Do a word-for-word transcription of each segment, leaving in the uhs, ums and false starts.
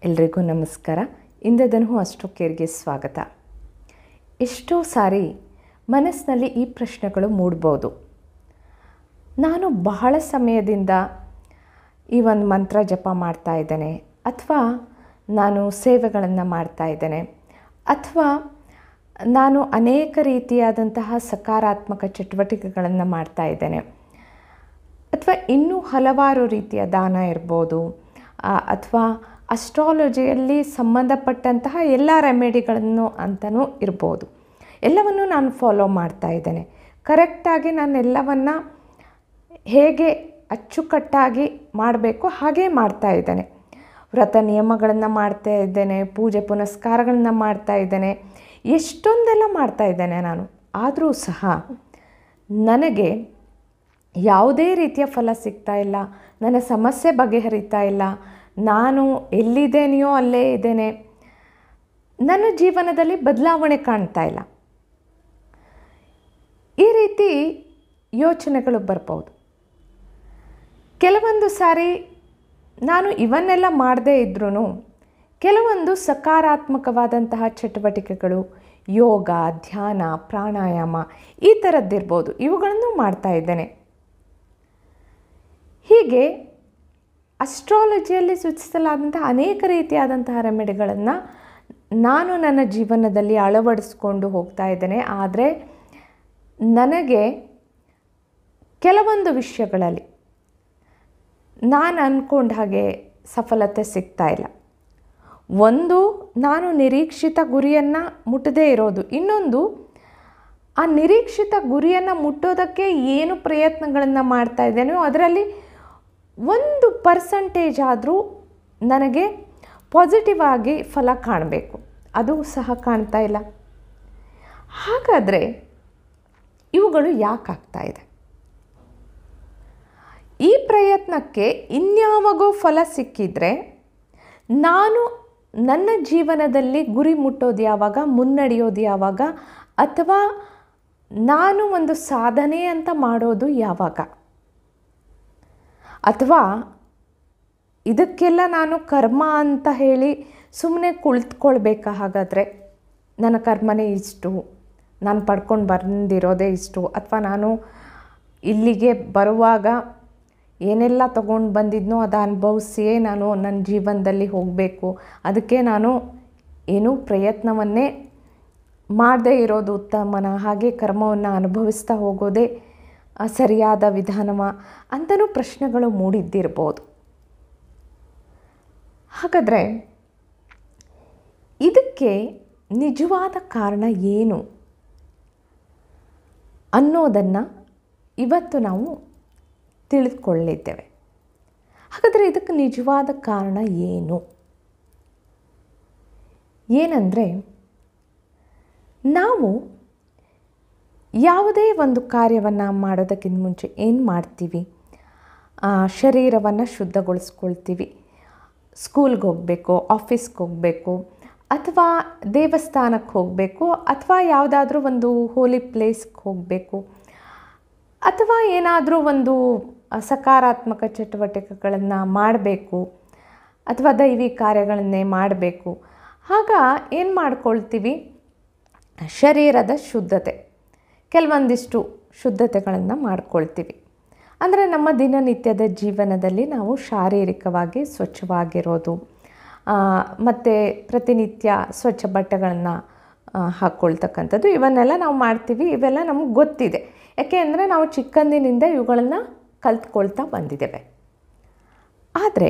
ಎಲ್ರಿಗೂ ನಮಸ್ಕಾರ. ಇಂದದನು ಅಸ್ಟ್ರೋ ಕೇರ್ಗೆ ಸ್ವಾಗತ. ಎಷ್ಟೋ ಸಾರಿ ಮನಸ್ಸಿನಲ್ಲಿ ಈ ಪ್ರಶ್ನೆಗಳು ಮೂಡ್ಬೋದು. ನಾನು ಬಹಳ ಸಮಯದಿಂದ ಈ ಒಂದು ಮಂತ್ರ ಜಪ ಮಾಡ್ತಾ ಇದ್ದೇನೆ, ಅಥವಾ ನಾನು ಸೇವೆಗಳನ್ನು ಮಾಡ್ತಾ ಇದ್ದೇನೆ, ಅಥವಾ ನಾನು ಅನೇಕ ರೀತಿಯಾದಂತಹ ಸಕಾರಾತ್ಮಕ ಚಟುವಟಿಕೆಗಳನ್ನು ಮಾಡ್ತಾ ಇದ್ದೇನೆ, ಅಥವಾ ಇನ್ನೂ ಹಲವಾರು ರೀತಿಯ ದಾನ ಇರ್ಬೋದು, ಅಥವಾ ಅಸ್ಟ್ರಾಲಜಿಯಲ್ಲಿ ಸಂಬಂಧಪಟ್ಟಂತಹ ಎಲ್ಲ ರೆಮಿಡಿಗಳನ್ನು ಅಂತಲೂ ಇರ್ಬೋದು. ಎಲ್ಲವನ್ನು ನಾನು ಫಾಲೋ ಮಾಡ್ತಾ ಇದ್ದೇನೆ. ಕರೆಕ್ಟಾಗಿ ನಾನು ಎಲ್ಲವನ್ನು ಹೇಗೆ ಅಚ್ಚುಕಟ್ಟಾಗಿ ಮಾಡಬೇಕು ಹಾಗೇ ಮಾಡ್ತಾ ಇದ್ದೇನೆ. ವ್ರತ ನಿಯಮಗಳನ್ನು ಮಾಡ್ತಾ ಇದ್ದೇನೆ, ಪೂಜೆ ಪುನಸ್ಕಾರಗಳನ್ನು ಮಾಡ್ತಾ ಇದ್ದೇನೆ, ಎಷ್ಟೊಂದೆಲ್ಲ ಮಾಡ್ತಾ ಇದ್ದೇನೆ ನಾನು. ಆದರೂ ಸಹ ನನಗೆ ಯಾವುದೇ ರೀತಿಯ ಫಲ ಸಿಗ್ತಾ ಇಲ್ಲ, ನನ್ನ ಸಮಸ್ಯೆ ಬಗೆಹರಿತಾ ಇಲ್ಲ, ನಾನು ಎಲ್ಲಿದ್ದೇನೆಯೋ ಅಲ್ಲೇ ಇದ್ದೇನೆ, ನನ್ನ ಜೀವನದಲ್ಲಿ ಬದಲಾವಣೆ ಕಾಣ್ತಾ ಇಲ್ಲ. ಈ ರೀತಿ ಯೋಚನೆಗಳು ಬರ್ಬೋದು. ಕೆಲವೊಂದು ಸಾರಿ ನಾನು ಇವನ್ನೆಲ್ಲ ಮಾಡದೇ ಇದ್ರೂ ಕೆಲವೊಂದು ಸಕಾರಾತ್ಮಕವಾದಂತಹ ಚಟುವಟಿಕೆಗಳು, ಯೋಗ, ಧ್ಯಾನ, ಪ್ರಾಣಾಯಾಮ ಈ ಥರದ್ದಿರ್ಬೋದು, ಇವುಗಳನ್ನು ಮಾಡ್ತಾ ಇದ್ದೇನೆ. ಹೀಗೆ ಅಸ್ಟ್ರಾಲಜಿಯಲ್ಲಿ ಸೂಚಿಸಲಾದಂತಹ ಅನೇಕ ರೀತಿಯಾದಂತಹ ರೆಮಿಡಿಗಳನ್ನು ನಾನು ನನ್ನ ಜೀವನದಲ್ಲಿ ಅಳವಡಿಸ್ಕೊಂಡು ಹೋಗ್ತಾ ಇದ್ದೇನೆ. ಆದರೆ ನನಗೆ ಕೆಲವೊಂದು ವಿಷಯಗಳಲ್ಲಿ ನಾನು ಅಂದ್ಕೊಂಡ ಹಾಗೆ ಸಫಲತೆ ಸಿಗ್ತಾ ಇಲ್ಲ. ಒಂದು, ನಾನು ನಿರೀಕ್ಷಿತ ಗುರಿಯನ್ನು ಮುಟ್ಟದೇ ಇರೋದು. ಇನ್ನೊಂದು, ಆ ನಿರೀಕ್ಷಿತ ಗುರಿಯನ್ನು ಮುಟ್ಟೋದಕ್ಕೆ ಏನು ಪ್ರಯತ್ನಗಳನ್ನು ಮಾಡ್ತಾ ಇದ್ದೇನೋ ಅದರಲ್ಲಿ ಒಂದು ಪರ್ಸಂಟೇಜ್ ಆದರೂ ನನಗೆ ಪಾಸಿಟಿವ್ ಆಗಿ ಫಲ ಕಾಣಬೇಕು, ಅದು ಸಹ ಕಾಣ್ತಾ ಇಲ್ಲ. ಹಾಗಾದರೆ ಇವುಗಳು ಯಾಕೆ ಆಗ್ತಾ ಇದೆ? ಈ ಪ್ರಯತ್ನಕ್ಕೆ ಇನ್ಯಾವಾಗೋ ಫಲ ಸಿಕ್ಕಿದರೆ ನಾನು ನನ್ನ ಜೀವನದಲ್ಲಿ ಗುರಿ ಮುಟ್ಟೋದು ಯಾವಾಗ, ಮುನ್ನಡೆಯೋದು ಯಾವಾಗ, ಅಥವಾ ನಾನು ಒಂದು ಸಾಧನೆ ಅಂತ ಮಾಡೋದು ಯಾವಾಗ? ಅಥವಾ ಇದಕ್ಕೆಲ್ಲ ನಾನು ಕರ್ಮ ಅಂತ ಹೇಳಿ ಸುಮ್ಮನೆ ಕುಳಿತುಕೊಳ್ಬೇಕಾ? ಹಾಗಾದರೆ ನನ್ನ ಕರ್ಮನೇ ಇಷ್ಟು, ನಾನು ಪಡ್ಕೊಂಡು ಬಂದಿರೋದೇ ಇಷ್ಟು, ಅಥವಾ ನಾನು ಇಲ್ಲಿಗೆ ಬರುವಾಗ ಏನೆಲ್ಲ ತೊಗೊಂಡು ಬಂದಿದ್ನೋ ಅದು ಅನುಭವಿಸಿಯೇ ನಾನು ನನ್ನ ಜೀವನದಲ್ಲಿ ಹೋಗಬೇಕು, ಅದಕ್ಕೆ ನಾನು ಏನೂ ಪ್ರಯತ್ನವನ್ನೇ ಮಾಡದೇ ಇರೋದು ಉತ್ತಮನ, ಹಾಗೆ ಕರ್ಮವನ್ನು ಅನುಭವಿಸ್ತಾ ಹೋಗೋದೇ ಸರಿಯಾದ ವಿಧಾನವ ಅಂತಲೂ ಪ್ರಶ್ನೆಗಳು ಮೂಡಿದ್ದಿರ್ಬೋದು. ಹಾಗಾದರೆ ಇದಕ್ಕೆ ನಿಜವಾದ ಕಾರಣ ಏನು ಅನ್ನೋದನ್ನು ಇವತ್ತು ನಾವು ತಿಳಿದುಕೊಳ್ಳಿದ್ದೇವೆ. ಹಾಗಾದರೆ ಇದಕ್ಕೆ ನಿಜವಾದ ಕಾರಣ ಏನು? ಏನಂದರೆ, ನಾವು ಯಾವುದೇ ಒಂದು ಕಾರ್ಯವನ್ನು ಮಾಡೋದಕ್ಕಿಂತ ಮುಂಚೆ ಏನು ಮಾಡ್ತೀವಿ? ಶರೀರವನ್ನು ಶುದ್ಧಗೊಳಿಸ್ಕೊಳ್ತೀವಿ. ಸ್ಕೂಲ್ಗೆ ಹೋಗಬೇಕು, ಆಫೀಸ್ಗೆ ಹೋಗಬೇಕು, ಅಥವಾ ದೇವಸ್ಥಾನಕ್ಕೆ ಹೋಗಬೇಕು, ಅಥವಾ ಯಾವುದಾದ್ರೂ ಒಂದು ಹೋಲಿ ಪ್ಲೇಸ್ಗೆ ಹೋಗಬೇಕು, ಅಥವಾ ಏನಾದರೂ ಒಂದು ಸಕಾರಾತ್ಮಕ ಚಟುವಟಿಕೆಗಳನ್ನು ಮಾಡಬೇಕು, ಅಥವಾ ದೈವಿ ಕಾರ್ಯಗಳನ್ನೇ ಮಾಡಬೇಕು. ಆಗ ಏನು ಮಾಡ್ಕೊಳ್ತೀವಿ? ಶರೀರದ ಶುದ್ಧತೆ, ಕೆಲವೊಂದಿಷ್ಟು ಶುದ್ಧತೆಗಳನ್ನು ಮಾಡ್ಕೊಳ್ತೀವಿ. ಅಂದರೆ ನಮ್ಮ ದಿನನಿತ್ಯದ ಜೀವನದಲ್ಲಿ ನಾವು ಶಾರೀರಿಕವಾಗಿ ಸ್ವಚ್ಛವಾಗಿರೋದು, ಮತ್ತು ಪ್ರತಿನಿತ್ಯ ಸ್ವಚ್ಛ ಬಟ್ಟೆಗಳನ್ನು ಹಾಕ್ಕೊಳ್ತಕ್ಕಂಥದ್ದು, ಇವನ್ನೆಲ್ಲ ನಾವು ಮಾಡ್ತೀವಿ. ಇವೆಲ್ಲ ನಮಗೆ ಗೊತ್ತಿದೆ. ಯಾಕೆ ಅಂದರೆ ನಾವು ಚಿಕ್ಕಂದಿನಿಂದ ಇವುಗಳನ್ನು ಕಲ್ತ್ಕೊಳ್ತಾ ಬಂದಿದ್ದೇವೆ. ಆದರೆ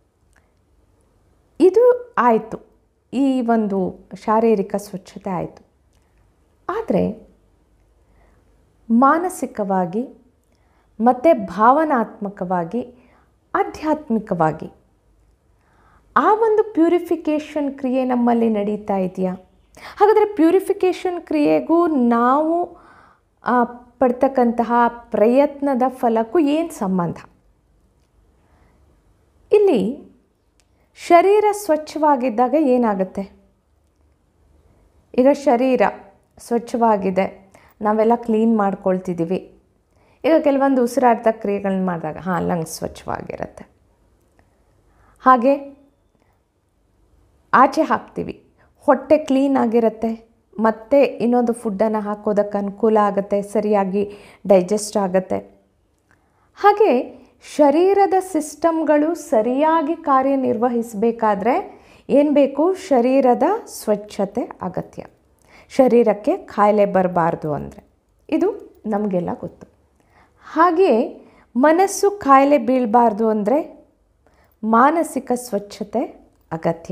ಇದು ಆಯಿತು, ಈ ಒಂದು ಶಾರೀರಿಕ ಸ್ವಚ್ಛತೆ ಆಯಿತು. ಆದರೆ ಮಾನಸಿಕವಾಗಿ ಮತ್ತು ಭಾವನಾತ್ಮಕವಾಗಿ, ಆಧ್ಯಾತ್ಮಿಕವಾಗಿ ಆ ಒಂದು ಪ್ಯೂರಿಫಿಕೇಷನ್ ಕ್ರಿಯೆ ನಮ್ಮಲ್ಲಿ ನಡೀತಾ ಇದೆಯಾ? ಹಾಗಾದರೆ ಪ್ಯೂರಿಫಿಕೇಷನ್ ಕ್ರಿಯೆಗೂ ನಾವು ಪಡ್ತಕ್ಕಂತಹ ಪ್ರಯತ್ನದ ಫಲಕ್ಕೂ ಏನು ಸಂಬಂಧ? ಇಲ್ಲಿ ಶರೀರ ಸ್ವಚ್ಛವಾಗಿದ್ದಾಗ ಏನಾಗುತ್ತೆ? ಈಗ ಶರೀರ ಸ್ವಚ್ಛವಾಗಿದೆ, ನಾವೆಲ್ಲ ಕ್ಲೀನ್ ಮಾಡ್ಕೊಳ್ತಿದ್ದೀವಿ. ಈಗ ಕೆಲವೊಂದು ಉಸಿರಾಟದ ಕ್ರಿಯೆಗಳನ್ನ ಮಾಡಿದಾಗ ಹಾಂ ಲಂಗ್ಸ್ ಸ್ವಚ್ಛವಾಗಿರುತ್ತೆ. ಹಾಗೆ ಆಚೆ ಹಾಕ್ತೀವಿ, ಹೊಟ್ಟೆ ಕ್ಲೀನ್ ಆಗಿರುತ್ತೆ, ಮತ್ತು ಇನ್ನೊಂದು ಫುಡ್ಡನ್ನು ಹಾಕೋದಕ್ಕೆ ಅನುಕೂಲ ಆಗುತ್ತೆ, ಸರಿಯಾಗಿ ಡೈಜೆಸ್ಟ್ ಆಗುತ್ತೆ. ಹಾಗೆ ಶರೀರದ ಸಿಸ್ಟಮ್ಗಳು ಸರಿಯಾಗಿ ಕಾರ್ಯನಿರ್ವಹಿಸಬೇಕಾದ್ರೆ ಏನು ಬೇಕು? ಶರೀರದ ಸ್ವಚ್ಛತೆ ಅಗತ್ಯ. ಶರೀರಕ್ಕೆ ಕಾಯಿಲೆ ಬರಬಾರ್ದು ಅಂದರೆ ಇದು ನಮಗೆಲ್ಲ ಗೊತ್ತು. ಹಾಗೆಯೇ ಮನಸ್ಸು ಕಾಯಿಲೆ ಬೀಳಬಾರ್ದು ಅಂದರೆ ಮಾನಸಿಕ ಸ್ವಚ್ಛತೆ ಅಗತ್ಯ.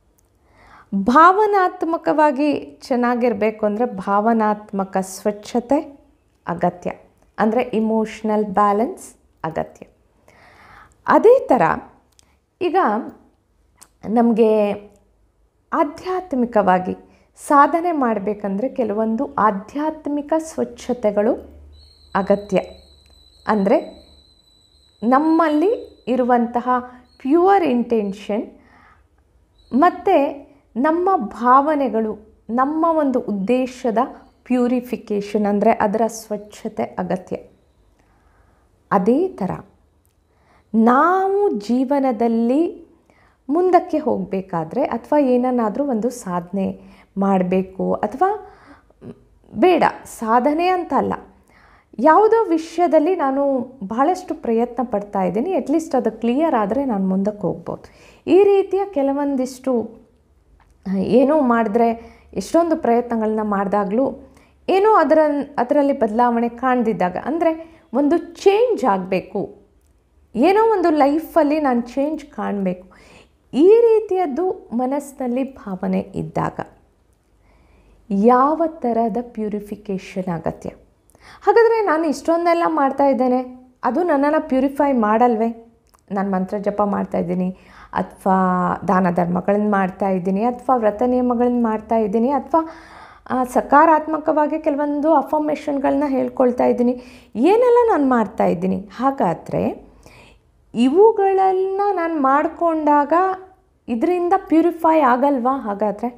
ಭಾವನಾತ್ಮಕವಾಗಿ ಚೆನ್ನಾಗಿರಬೇಕು ಅಂದರೆ ಭಾವನಾತ್ಮಕ ಸ್ವಚ್ಛತೆ ಅಗತ್ಯ, ಅಂದರೆ ಇಮೋಷ್ನಲ್ ಬ್ಯಾಲೆನ್ಸ್ ಅಗತ್ಯ. ಅದೇ ಥರ ಈಗ ನಮಗೆ ಆಧ್ಯಾತ್ಮಿಕವಾಗಿ ಸಾಧನೆ ಮಾಡಬೇಕಂದ್ರೆ ಕೆಲವೊಂದು ಆಧ್ಯಾತ್ಮಿಕ ಸ್ವಚ್ಛತೆಗಳು ಅಗತ್ಯ. ಅಂದರೆ ನಮ್ಮಲ್ಲಿ ಇರುವಂತಹ ಪ್ಯೂರ್ ಇಂಟೆನ್ಷನ್ ಮತ್ತು ನಮ್ಮ ಭಾವನೆಗಳು, ನಮ್ಮ ಒಂದು ಉದ್ದೇಶದ ಪ್ಯೂರಿಫಿಕೇಷನ್ ಅಂದರೆ ಅದರ ಸ್ವಚ್ಛತೆ ಅಗತ್ಯ. ಅದೇ ಥರ ನಾವು ಜೀವನದಲ್ಲಿ ಮುಂದಕ್ಕೆ ಹೋಗಬೇಕಾದ್ರೆ ಅಥವಾ ಏನನ್ನಾದರೂ ಒಂದು ಸಾಧನೆ ಮಾಡಬೇಕು, ಅಥವಾ ಬೇಡ ಸಾಧನೆ ಅಂತ ಅಲ್ಲ, ಯಾವುದೋ ವಿಷಯದಲ್ಲಿ ನಾನು ಬಹಳಷ್ಟು ಪ್ರಯತ್ನ ಪಡ್ತಾ ಇದ್ದೀನಿ, ಅಟ್ಲೀಸ್ಟ್ ಅದು ಕ್ಲಿಯರ್ ಆದರೆ ನಾನು ಮುಂದಕ್ಕೆ ಹೋಗ್ಬೋದು. ಈ ರೀತಿಯ ಕೆಲವೊಂದಿಷ್ಟು ಏನೋ ಮಾಡಿದ್ರೆ ಎಷ್ಟೊಂದು ಪ್ರಯತ್ನಗಳನ್ನ ಮಾಡಿದಾಗಲೂ ಏನೋ ಅದರ ಅದರಲ್ಲಿ ಬದಲಾವಣೆ ಕಾಣದಿದ್ದಾಗ, ಅಂದರೆ ಒಂದು ಚೇಂಜ್ ಆಗಬೇಕು, ಏನೋ ಒಂದು ಲೈಫಲ್ಲಿ ನಾನು ಚೇಂಜ್ ಕಾಣಬೇಕು, ಈ ರೀತಿಯದ್ದು ಮನಸ್ಸಿನಲ್ಲಿ ಭಾವನೆ ಇದ್ದಾಗ ಯಾವ ಥರದ ಪ್ಯೂರಿಫಿಕೇಷನ್ ಅಗತ್ಯ? ಹಾಗಾದರೆ ನಾನು ಇಷ್ಟೊಂದೆಲ್ಲ ಮಾಡ್ತಾ ಇದ್ದೇನೆ, ಅದು ನನ್ನನ್ನು ಪ್ಯೂರಿಫೈ ಮಾಡಲ್ವೇ? ನಾನು ಮಂತ್ರ ಜಪ ಮಾಡ್ತಾಯಿದ್ದೀನಿ, ಅಥವಾ ದಾನ ಧರ್ಮಗಳನ್ನು ಮಾಡ್ತಾಯಿದ್ದೀನಿ, ಅಥವಾ ವ್ರತ ನಿಯಮಗಳನ್ನು ಮಾಡ್ತಾಯಿದ್ದೀನಿ, ಅಥವಾ ಸಕಾರಾತ್ಮಕವಾಗಿ ಕೆಲವೊಂದು ಅಫರ್ಮೇಷನ್ಗಳನ್ನ ಹೇಳ್ಕೊಳ್ತಾ ಇದ್ದೀನಿ, ಏನೆಲ್ಲ ನಾನು ಮಾಡ್ತಾಯಿದ್ದೀನಿ. ಹಾಗಾದರೆ ಇವುಗಳನ್ನು ನಾನು ಮಾಡಿಕೊಂಡಾಗ ಇದರಿಂದ ಪ್ಯೂರಿಫೈ ಆಗಲ್ವಾ? ಹಾಗಾದರೆ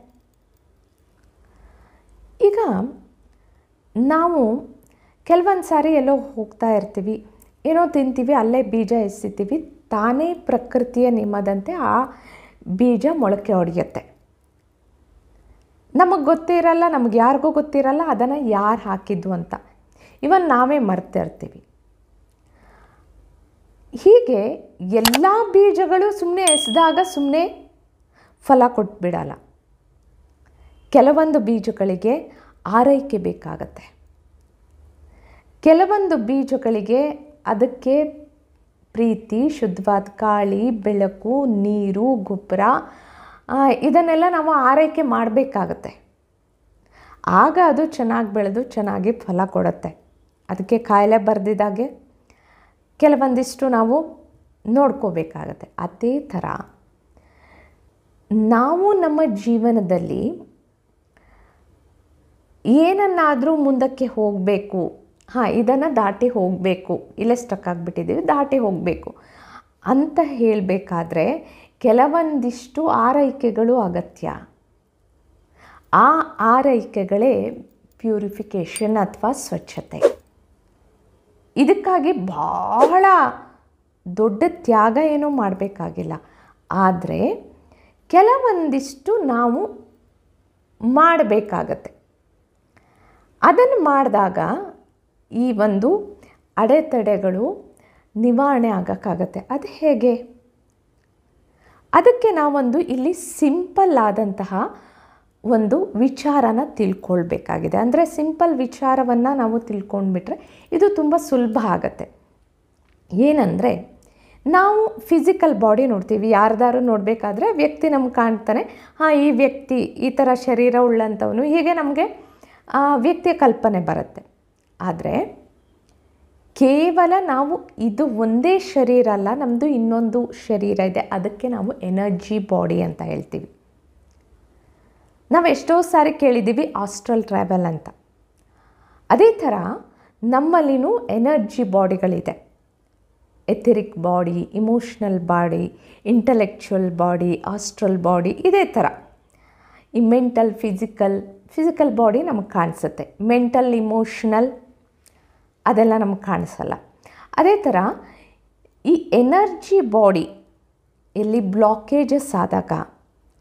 ಈಗ ನಾವು ಕೆಲವೊಂದು ಸಾರಿ ಎಲ್ಲೋ ಹೋಗ್ತಾ ಇರ್ತೀವಿ, ಏನೋ ತಿಂತೀವಿ, ಅಲ್ಲೇ ಬೀಜ ಎಸಿತೀವಿ, ತಾನೇ ಪ್ರಕೃತಿಯ ನಿಯಮದಂತೆ ಆ ಬೀಜ ಮೊಳಕೆ ಹೊಡೆಯುತ್ತೆ. ನಮಗೆ ಗೊತ್ತಿರಲ್ಲ, ನಮಗೆ ಯಾರಿಗೂ ಗೊತ್ತಿರಲ್ಲ ಅದನ್ನು ಯಾರು ಹಾಕಿದ್ದು ಅಂತ, ಇವನ್ ನಾವೇ ಮರ್ತಿರ್ತೀವಿ. ಹೀಗೆ ಎಲ್ಲ ಬೀಜಗಳು ಸುಮ್ಮನೆ ಎಸೆದಾಗ ಸುಮ್ಮನೆ ಫಲ ಕೊಟ್ಬಿಡಲ್ಲ. ಕೆಲವೊಂದು ಬೀಜಗಳಿಗೆ ಆರೈಕೆ ಬೇಕಾಗತ್ತೆ, ಕೆಲವೊಂದು ಬೀಜಗಳಿಗೆ ಅದಕ್ಕೆ ಪ್ರೀತಿ, ಶುದ್ಧವಾದ ಗಾಳಿ, ಬೆಳಕು, ನೀರು, ಗೊಬ್ಬರ ಇದನ್ನೆಲ್ಲ ನಾವು ಆರೈಕೆ ಮಾಡಬೇಕಾಗತ್ತೆ. ಆಗ ಅದು ಚೆನ್ನಾಗಿ ಬೆಳೆದು ಚೆನ್ನಾಗಿ ಫಲ ಕೊಡುತ್ತೆ. ಅದಕ್ಕೆ ಕಾಯಿಲೆ ಬರೆದಿದ್ದಾಗೆ ಕೆಲವೊಂದಿಷ್ಟು ನಾವು ನೋಡ್ಕೋಬೇಕಾಗತ್ತೆ. ಅದೇ ಥರ ನಾವು ನಮ್ಮ ಜೀವನದಲ್ಲಿ ಏನನ್ನಾದರೂ ಮುಂದಕ್ಕೆ ಹೋಗಬೇಕು, ಹಾಂ ಇದನ್ನು ದಾಟಿ ಹೋಗಬೇಕು, ಇಲ್ಲೇ ಸ್ಟಕ್ ಆಗಿಬಿಟ್ಟಿದ್ದೀವಿ, ದಾಟಿ ಹೋಗಬೇಕು ಅಂತ ಹೇಳಬೇಕಾದ್ರೆ ಕೆಲವೊಂದಿಷ್ಟು ಆರೈಕೆಗಳು ಅಗತ್ಯ. ಆ ಆರೈಕೆಗಳೇ ಪ್ಯೂರಿಫಿಕೇಷನ್ ಅಥವಾ ಸ್ವಚ್ಛತೆ. ಇದಕ್ಕಾಗಿ ಬಹಳ ದೊಡ್ಡ ತ್ಯಾಗ ಏನೂ ಮಾಡಬೇಕಾಗಿಲ್ಲ, ಆದರೆ ಕೆಲವೊಂದಿಷ್ಟು ನಾವು ಮಾಡಬೇಕಾಗತ್ತೆ. ಅದನ್ನು ಮಾಡಿದಾಗ ಈ ಒಂದು ಅಡೆತಡೆಗಳು ನಿವಾರಣೆ ಆಗೋಕ್ಕಾಗತ್ತೆ. ಅದು ಹೇಗೆ? ಅದಕ್ಕೆ ನಾವೊಂದು ಇಲ್ಲಿ ಸಿಂಪಲ್ ಆದಂತಹ ಒಂದು ವಿಚಾರನ ತಿಳ್ಕೊಳ್ಬೇಕಾಗಿದೆ. ಅಂದರೆ ಸಿಂಪಲ್ ವಿಚಾರವನ್ನು ನಾವು ತಿಳ್ಕೊಂಡ್ಬಿಟ್ರೆ ಇದು ತುಂಬ ಸುಲಭ ಆಗುತ್ತೆ. ಏನಂದರೆ ನಾವು ಫಿಸಿಕಲ್ ಬಾಡಿ ನೋಡ್ತೀವಿ, ಯಾರ್ದಾರು ನೋಡಬೇಕಾದ್ರೆ ವ್ಯಕ್ತಿ ನಮ್ಗೆ ಕಾಣ್ತಾನೆ, ಹಾಂ ಈ ವ್ಯಕ್ತಿ ಈ ಥರ ಶರೀರ ಉಳ್ಳಂಥವನು, ಹೀಗೆ ನಮಗೆ ಆ ವ್ಯಕ್ತಿಯ ಕಲ್ಪನೆ ಬರುತ್ತೆ. ಆದರೆ ಕೇವಲ ನಾವು ಇದು ಒಂದೇ ಶರೀರ ಅಲ್ಲ, ನಮ್ಮದು ಇನ್ನೊಂದು ಶರೀರ ಇದೆ, ಅದಕ್ಕೆ ನಾವು ಎನರ್ಜಿ ಬಾಡಿ ಅಂತ ಹೇಳ್ತೀವಿ. ನಾವು ಎಷ್ಟೋ ಸಾರಿ ಕೇಳಿದ್ದೀವಿ ಆಸ್ಟ್ರಲ್ ಟ್ರಾವೆಲ್ ಅಂತ. ಅದೇ ಥರ ನಮ್ಮಲ್ಲಿನೂ ಎನರ್ಜಿ ಬಾಡಿಗಳಿದೆ. Etheric body, emotional body, intellectual body, astral body, ಇದೇ ಥರ ಈ ಮೆಂಟಲ್, ಫಿಸಿಕಲ್ ಫಿಸಿಕಲ್ ಬಾಡಿ ನಮಗೆ ಕಾಣಿಸುತ್ತೆ, ಮೆಂಟಲ್, ಇಮೋಷ್ನಲ್ ಅದೆಲ್ಲ ನಮಗೆ ಕಾಣಿಸಲ್ಲ. ಅದೇ ಥರ ಈ ಎನರ್ಜಿ ಬಾಡಿ ಎಲ್ಲಿ ಬ್ಲಾಕೇಜಸ್ ಆದಾಗ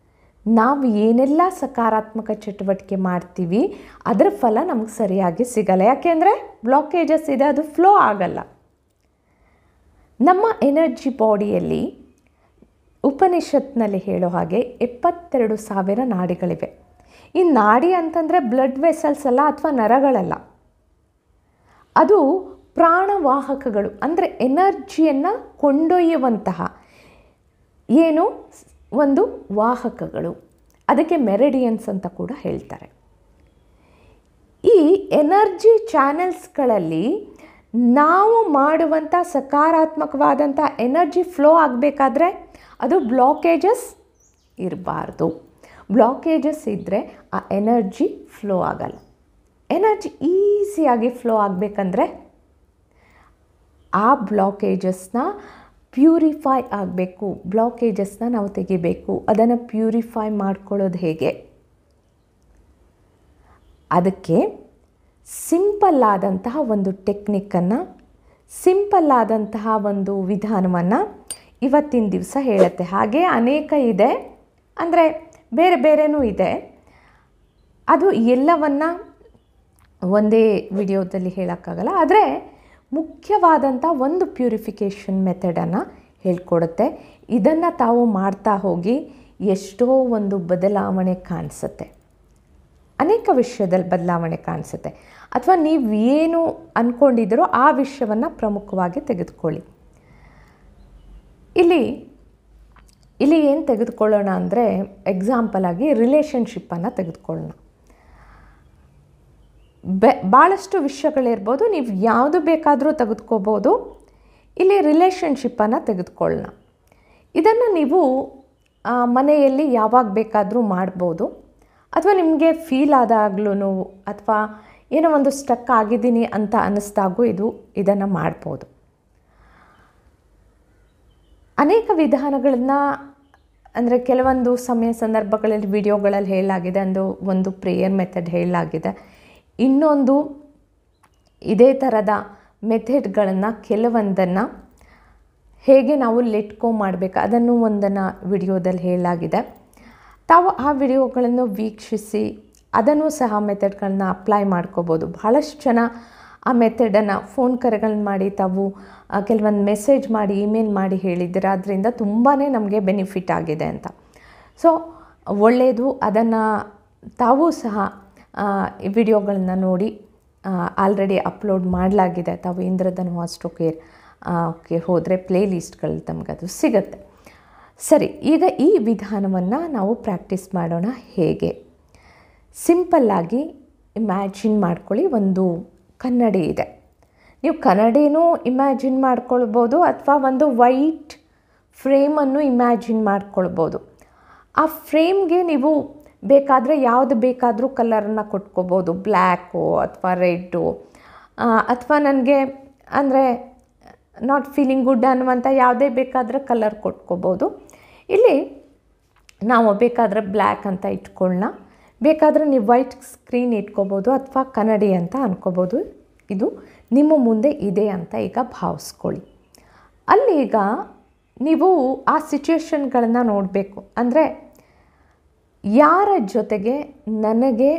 ನಾವು ಏನೆಲ್ಲ ಸಕಾರಾತ್ಮಕ ಚಟುವಟಿಕೆ ಮಾಡ್ತೀವಿ ಅದರ ಫಲ ನಮಗೆ ಸರಿಯಾಗಿ ಸಿಗಲ್ಲ. ಯಾಕೆಂದರೆ ಬ್ಲಾಕೇಜಸ್ ಇದೆ, ಅದು ಫ್ಲೋ ಆಗಲ್ಲ. ನಮ್ಮ ಎನರ್ಜಿ ಬಾಡಿಯಲ್ಲಿ ಉಪನಿಷತ್ನಲ್ಲಿ ಹೇಳೋ ಹಾಗೆ ಎಪ್ಪತ್ತೆರಡು ಸಾವಿರ ನಾಡಿಗಳಿವೆ. ಈ ನಾಡಿ ಅಂತಂದರೆ ಬ್ಲಡ್ ವೆಸಲ್ಸ್ ಅಲ್ಲ ಅಥವಾ ನರಗಳಲ್ಲ, ಅದು ಪ್ರಾಣವಾಹಕಗಳು. ಅಂದರೆ ಎನರ್ಜಿಯನ್ನು ಕೊಂಡೊಯ್ಯುವಂತಹ ಏನು ಒಂದು ವಾಹಕಗಳು, ಅದಕ್ಕೆ ಮೆರಿಡಿಯನ್ಸ್ ಅಂತ ಕೂಡ ಹೇಳ್ತಾರೆ. ಈ ಎನರ್ಜಿ ಚಾನೆಲ್ಸ್ಗಳಲ್ಲಿ ನಾವು ಮಾಡುವಂಥ ಸಕಾರಾತ್ಮಕವಾದಂಥ ಎನರ್ಜಿ ಫ್ಲೋ ಆಗಬೇಕಾದ್ರೆ ಅದು ಬ್ಲಾಕೇಜಸ್ ಇರಬಾರ್ದು. ಬ್ಲಾಕೇಜಸ್ ಇದ್ದರೆ ಆ ಎನರ್ಜಿ ಫ್ಲೋ ಆಗಲ್ಲ. ಎನರ್ಜಿ ಈಸಿಯಾಗಿ ಫ್ಲೋ ಆಗಬೇಕಂದ್ರೆ ಆ ಬ್ಲಾಕೇಜಸ್ನ ಪ್ಯೂರಿಫೈ ಆಗಬೇಕು. ಬ್ಲಾಕೇಜಸ್ನ ನಾವು ತೆಗಿಬೇಕು. ಅದನ್ನು ಪ್ಯೂರಿಫೈ ಮಾಡ್ಕೊಳ್ಳೋದು ಹೇಗೆ? ಅದಕ್ಕೆ ಸಿಂಪಲ್ ಆದಂತಹ ಒಂದು ಟೆಕ್ನಿಕ್ಕನ್ನು, ಸಿಂಪಲ್ ಆದಂತಹ ಒಂದು ವಿಧಾನವನ್ನು ಇವತ್ತಿನ ದಿವಸ ಹೇಳುತ್ತೆ. ಹಾಗೆ ಅನೇಕ ಇದೆ, ಅಂದರೆ ಬೇರೆ ಬೇರೆನೂ ಇದೆ. ಅದು ಎಲ್ಲವನ್ನು ಒಂದೇ ವಿಡಿಯೋದಲ್ಲಿ ಹೇಳೋಕ್ಕಾಗಲ್ಲ. ಆದರೆ ಮುಖ್ಯವಾದಂಥ ಒಂದು ಪ್ಯೂರಿಫಿಕೇಷನ್ ಮೆಥಡನ್ನು ಹೇಳ್ಕೊಡುತ್ತೆ. ಇದನ್ನು ತಾವು ಮಾಡ್ತಾ ಹೋಗಿ ಎಷ್ಟೋ ಒಂದು ಬದಲಾವಣೆ ಕಾಣಿಸುತ್ತೆ. ಅನೇಕ ವಿಷಯದಲ್ಲಿ ಬದಲಾವಣೆ ಕಾಣಿಸುತ್ತೆ. ಅಥವಾ ನೀವು ಏನು ಅಂದ್ಕೊಂಡಿದ್ದೀರೋ ಆ ವಿಷಯವನ್ನು ಪ್ರಮುಖವಾಗಿ ತೆಗೆದುಕೊಳ್ಳಿ. ಇಲ್ಲಿ ಇಲ್ಲಿ ಏನು ತೆಗೆದುಕೊಳ್ಳೋಣ ಅಂದರೆ, ಎಕ್ಸಾಂಪಲ್ ಆಗಿ ರಿಲೇಷನ್ಶಿಪ್ಪನ್ನು ತೆಗೆದುಕೊಳ್ಳೋಣ. ಬೆ ಭಾಳಷ್ಟು ವಿಷಯಗಳಿರ್ಬೋದು, ನೀವು ಯಾವುದು ಬೇಕಾದರೂ ತೆಗೆದುಕೋಬೋದು. ಇಲ್ಲಿ ರಿಲೇಷನ್ಶಿಪ್ಪನ್ನು ತೆಗೆದುಕೊಳ್ಳೋಣ. ಇದನ್ನು ನೀವು ಮನೆಯಲ್ಲಿ ಯಾವಾಗ ಬೇಕಾದರೂ ಮಾಡ್ಬೋದು. ಅಥವಾ ನಿಮಗೆ ಫೀಲ್ ಆದಾಗ್ಲೂ ಅಥವಾ ಏನೋ ಒಂದು ಸ್ಟಕ್ ಆಗಿದ್ದೀನಿ ಅಂತ ಅನ್ನಿಸ್ದಾಗೂ ಇದು ಇದನ್ನು ಮಾಡ್ಬೋದು. ಅನೇಕ ವಿಧಾನಗಳನ್ನು, ಅಂದರೆ ಕೆಲವೊಂದು ಸಮಯ ಸಂದರ್ಭಗಳಲ್ಲಿ ವಿಡಿಯೋಗಳಲ್ಲಿ ಹೇಳಲಾಗಿದೆ. ಒಂದು ಒಂದು ಪ್ರೇಯರ್ ಮೆಥಡ್ ಹೇಳಲಾಗಿದೆ. ಇನ್ನೊಂದು ಇದೇ ಥರದ ಮೆಥಡ್ಗಳನ್ನು ಕೆಲವೊಂದನ್ನು ಹೇಗೆ ನಾವು ಲೆಟ್ಕೋ ಮಾಡಬೇಕು ಅದನ್ನು ಒಂದನ್ನು ವಿಡಿಯೋದಲ್ಲಿ ಹೇಳಲಾಗಿದೆ. ತಾವು ಆ ವಿಡಿಯೋಗಳನ್ನು ವೀಕ್ಷಿಸಿ ಅದನ್ನು ಸಹ ಮೆಥಡ್ಗಳನ್ನ ಅಪ್ಲೈ ಮಾಡ್ಕೋಬೋದು. ಭಾಳಷ್ಟು ಜನ ಆ ಮೆಥಡನ್ನು ಫೋನ್ ಕರೆಗಳನ್ನ ಮಾಡಿ, ತಾವು ಕೆಲವೊಂದು ಮೆಸೇಜ್ ಮಾಡಿ, ಇಮೇಲ್ ಮಾಡಿ ಹೇಳಿದ್ದೀರ. ಅದರಿಂದ ತುಂಬಾ ನಮಗೆ ಬೆನಿಫಿಟ್ ಆಗಿದೆ ಅಂತ. ಸೊ ಒಳ್ಳೆಯದು. ಅದನ್ನು ತಾವೂ ಸಹ ಈ ವಿಡಿಯೋಗಳನ್ನ ನೋಡಿ ಆಲ್ರೆಡಿ ಅಪ್ಲೋಡ್ ಮಾಡಲಾಗಿದೆ. ತಾವು ಇಂದ್ರಧನು ವಾಸ್ಟು ಕೇರ್ ಗೆ ಹೋದರೆ ಪ್ಲೇ ಲಿಸ್ಟ್ಗಳಲ್ಲಿ ತಮಗದು ಸಿಗುತ್ತೆ. ಸರಿ, ಈಗ ಈ ವಿಧಾನವನ್ನು ನಾವು ಪ್ರಾಕ್ಟೀಸ್ ಮಾಡೋಣ. ಹೇಗೆ? ಸಿಂಪಲ್ಲಾಗಿ ಇಮ್ಯಾಜಿನ್ ಮಾಡ್ಕೊಳ್ಳಿ. ಒಂದು ಕನ್ನಡಿ ಇದೆ. ನೀವು ಕನ್ನಡಿನೂ ಇಮ್ಯಾಜಿನ್ ಮಾಡ್ಕೊಳ್ಬೋದು ಅಥವಾ ಒಂದು ವೈಟ್ ಫ್ರೇಮನ್ನು ಇಮ್ಯಾಜಿನ್ ಮಾಡ್ಕೊಳ್ಬೋದು. ಆ ಫ್ರೇಮ್ಗೆ ನೀವು ಬೇಕಾದರೆ ಯಾವುದು ಬೇಕಾದರೂ ಕಲರನ್ನು ಕೊಟ್ಕೋಬೋದು. ಬ್ಲ್ಯಾಕು ಅಥವಾ ರೆಡ್ಡು ಅಥವಾ ನನಗೆ ಅಂದರೆ ನಾಟ್ ಫೀಲಿಂಗ್ ಗುಡ್ ಅನ್ನುವಂಥ ಯಾವುದೇ ಬೇಕಾದರೆ ಕಲರ್ ಕೊಟ್ಕೋಬೋದು. ಇಲ್ಲಿ ನಾವು ಬೇಕಾದರೆ ಬ್ಲ್ಯಾಕ್ ಅಂತ ಇಟ್ಕೊಳ್ಳೋಣ. ಬೇಕಾದರೆ ನೀವು ವೈಟ್ ಸ್ಕ್ರೀನ್ ಇಟ್ಕೋಬೋದು ಅಥವಾ ಕನ್ನಡಿ ಅಂತ ಅನ್ಕೋಬೋದು. ಇದು ನಿಮ್ಮ ಮುಂದೆ ಇದೆ ಅಂತ ಈಗ ಭಾವಿಸ್ಕೊಳ್ಳಿ. ಅಲ್ಲಿ ಈಗ ನೀವು ಆ ಸಿಚುವೇಶನ್ಗಳನ್ನು ನೋಡಬೇಕು. ಅಂದರೆ ಯಾರ ಜೊತೆಗೆ ನನಗೆ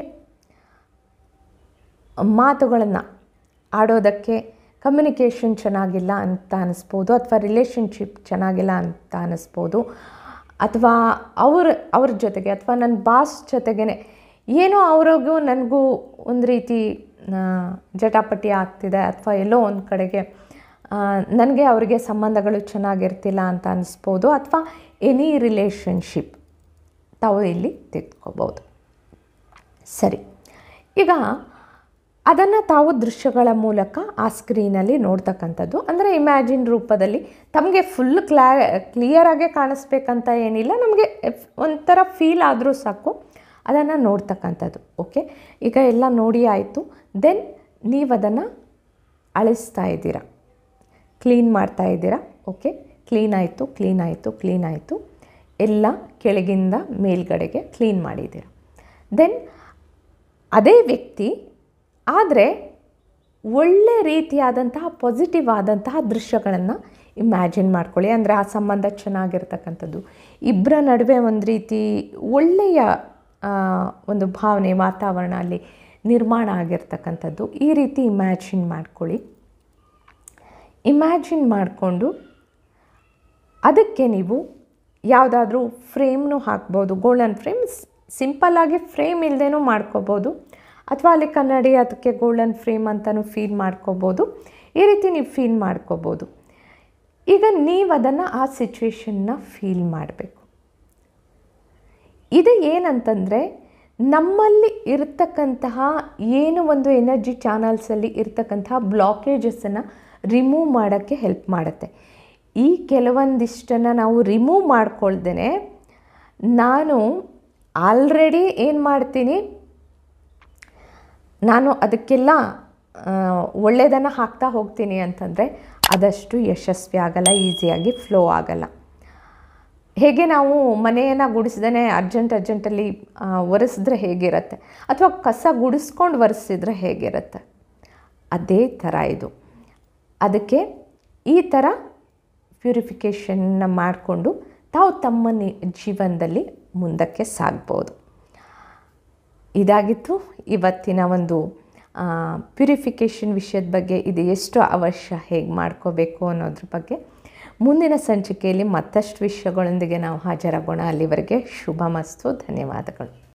ಮಾತುಗಳನ್ನು ಆಡೋದಕ್ಕೆ ಕಮ್ಯುನಿಕೇಷನ್ ಚೆನ್ನಾಗಿಲ್ಲ ಅಂತ ಅನ್ನಿಸ್ಬೋದು, ಅಥವಾ ರಿಲೇಷನ್ಶಿಪ್ ಚೆನ್ನಾಗಿಲ್ಲ ಅಂತ ಅನ್ನಿಸ್ಬೋದು, ಅಥವಾ ಅವ್ರ ಅವ್ರ ಜೊತೆಗೆ ಅಥವಾ ನನ್ನ ಬಾಸ್ ಜೊತೆಗೇ ಏನೋ ಅವ್ರಿಗೂ ನನಗೂ ಒಂದು ರೀತಿ ಜಟಾಪಟಿ ಆಗ್ತಿದೆ, ಅಥವಾ ಎಲ್ಲೋ ಒಂದು ಕಡೆಗೆ ನನಗೆ ಅವರಿಗೆ ಸಂಬಂಧಗಳು ಚೆನ್ನಾಗಿರ್ತಿಲ್ಲ ಅಂತ ಅನ್ನಿಸ್ಬೋದು, ಅಥವಾ ಎನಿ ರಿಲೇಷನ್ಶಿಪ್ ತಾವು ಇಲ್ಲಿ ತೆಗೆದುಕೋಬೋದು. ಸರಿ, ಈಗ ಅದನ್ನು ತಾವು ದೃಶ್ಯಗಳ ಮೂಲಕ ಆ ಸ್ಕ್ರೀನಲ್ಲಿ ನೋಡ್ತಕ್ಕಂಥದ್ದು. ಅಂದರೆ ಇಮ್ಯಾಜಿನ್ ರೂಪದಲ್ಲಿ ತಮಗೆ ಫುಲ್ ಕ್ಲಾ ಕ್ಲಿಯರಾಗೆ ಕಾಣಿಸ್ಬೇಕಂತ ಏನಿಲ್ಲ, ನಮಗೆ ಒಂಥರ ಫೀಲ್ ಆದರೂ ಸಾಕು ಅದನ್ನು ನೋಡ್ತಕ್ಕಂಥದ್ದು. ಓಕೆ, ಈಗ ಎಲ್ಲ ನೋಡಿ ಆಯಿತು. ದೆನ್ ನೀವು ಅದನ್ನು ಅಳಿಸ್ತಾ ಇದ್ದೀರಾ, ಕ್ಲೀನ್ ಮಾಡ್ತಾ ಇದ್ದೀರಾ. ಓಕೆ, ಕ್ಲೀನ್ ಆಯಿತು, ಕ್ಲೀನ್ ಆಯಿತು, ಕ್ಲೀನ್ ಆಯಿತು. ಎಲ್ಲ ಕೆಳಗಿಂದ ಮೇಲ್ಗಡೆಗೆ ಕ್ಲೀನ್ ಮಾಡಿದ್ದೀರ. ದೆನ್ ಅದೇ ವ್ಯಕ್ತಿ ಆದರೆ ಒಳ್ಳೆ ರೀತಿಯಾದಂತಹ ಪಾಸಿಟಿವ್ ಆದಂತಹ ದೃಶ್ಯಗಳನ್ನು ಇಮ್ಯಾಜಿನ್ ಮಾಡ್ಕೊಳ್ಳಿ. ಅಂದರೆ ಆ ಸಂಬಂಧ ಚೆನ್ನಾಗಿರ್ತಕ್ಕಂಥದ್ದು, ಇಬ್ಬರ ನಡುವೆ ಒಂದು ರೀತಿ ಒಳ್ಳೆಯ ಒಂದು ಭಾವನೆ, ವಾತಾವರಣ ಅಲ್ಲಿ ನಿರ್ಮಾಣ ಆಗಿರ್ತಕ್ಕಂಥದ್ದು. ಈ ರೀತಿ ಇಮ್ಯಾಜಿನ್ ಮಾಡ್ಕೊಳ್ಳಿ. ಇಮ್ಯಾಜಿನ್ ಮಾಡಿಕೊಂಡು ಅದಕ್ಕೆ ನೀವು ಯಾವುದಾದ್ರೂ ಫ್ರೇಮ್ನೂ ಹಾಕ್ಬೋದು. ಗೋಲ್ಡನ್ ಫ್ರೇಮ್ ಸಿಂಪಲ್ಲಾಗಿ ಫ್ರೇಮ್ ಇಲ್ಲದೇನೂ ಮಾಡ್ಕೋಬೋದು, ಅಥವಾ ಅಲ್ಲಿ ಕನ್ನಡಿ ಅದಕ್ಕೆ ಗೋಲ್ಡನ್ ಫ್ರೇಮ್ ಅಂತಲೂ ಫೀಲ್ ಮಾಡ್ಕೋಬೋದು. ಈ ರೀತಿ ನೀವು ಫೀಲ್ ಮಾಡ್ಕೋಬೋದು. ಈಗ ನೀವು ಅದನ್ನು ಆ ಸಿಚುವೇಶನ್ನ ಫೀಲ್ ಮಾಡಬೇಕು. ಇದು ಏನಂತಂದರೆ ನಮ್ಮಲ್ಲಿ ಇರ್ತಕ್ಕಂತಹ ಏನು ಒಂದು ಎನರ್ಜಿ ಚಾನಲ್ಸಲ್ಲಿ ಇರ್ತಕ್ಕಂತಹ ಬ್ಲಾಕೇಜಸನ್ನು ರಿಮೂವ್ ಮಾಡೋಕ್ಕೆ ಹೆಲ್ಪ್ ಮಾಡುತ್ತೆ. ಈ ಕೆಲವೊಂದಿಷ್ಟನ್ನು ನಾವು ರಿಮೂವ್ ಮಾಡ್ಕೊಳ್ದೇ ನಾನು ಆಲ್ರೆಡಿ ಏನು ಮಾಡ್ತೀನಿ, ನಾನು ಅದಕ್ಕೆಲ್ಲ ಒಳ್ಳೆಯದನ್ನು ಹಾಕ್ತಾ ಹೋಗ್ತೀನಿ ಅಂತಂದರೆ ಅದಷ್ಟು ಯಶಸ್ವಿ ಆಗಲ್ಲ, ಈಸಿಯಾಗಿ ಫ್ಲೋ ಆಗಲ್ಲ. ಹೇಗೆ ನಾವು ಮನೆಯನ್ನು ಗುಡಿಸ್ದೇ ಅರ್ಜೆಂಟ್ ಅರ್ಜೆಂಟಲ್ಲಿ ಒರೆಸಿದ್ರೆ ಹೇಗಿರುತ್ತೆ, ಅಥವಾ ಕಸ ಗುಡಿಸ್ಕೊಂಡು ಒರೆಸಿದ್ರೆ ಹೇಗಿರುತ್ತೆ, ಅದೇ ಥರ ಇದು. ಅದಕ್ಕೆ ಈ ಥರ ಪ್ಯೂರಿಫಿಕೇಷನ್ನ ಮಾಡಿಕೊಂಡು ತಾವು ತಮ್ಮ ಜೀವನದಲ್ಲಿ ಮುಂದಕ್ಕೆ ಸಾಗ್ಬೋದು. ಇದಾಗಿತ್ತು ಇವತ್ತಿನ ಒಂದು ಪ್ಯೂರಿಫಿಕೇಷನ್ ವಿಷಯದ ಬಗ್ಗೆ. ಇದು ಎಷ್ಟು ಅವಶ್ಯ, ಹೇಗೆ ಮಾಡ್ಕೋಬೇಕು ಅನ್ನೋದ್ರ ಬಗ್ಗೆ ಮುಂದಿನ ಸಂಚಿಕೆಯಲ್ಲಿ ಮತ್ತಷ್ಟು ವಿಷಯಗಳೊಂದಿಗೆ ನಾವು ಹಾಜರಾಗೋಣ. ಅಲ್ಲಿವರೆಗೆ ಶುಭ ಮಸ್ತು. ಧನ್ಯವಾದಗಳು.